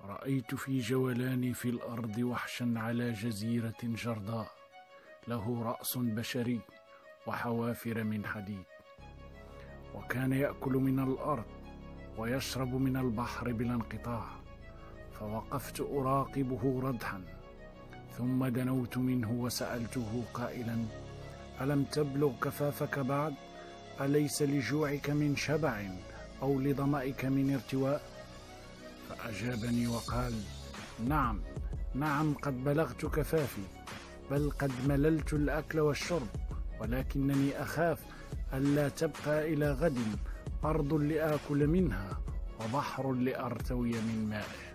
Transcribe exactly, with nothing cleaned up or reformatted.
رأيت في جولاني في الأرض وحشا على جزيرة جرداء، له رأس بشري وحوافر من حديد، وكان يأكل من الأرض ويشرب من البحر بلا انقطاع. فوقفت أراقبه ردحا، ثم دنوت منه وسألته قائلا: ألم تبلغ كفافك بعد؟ أليس لجوعك من شبع أو لظمأك من ارتواء؟ فأجابني وقال: نعم نعم، قد بلغت كفافي، بل قد مللت الأكل والشرب، ولكنني أخاف ألا تبقى إلى غد أرض لآكل منها وبحر لأرتوي من مائه.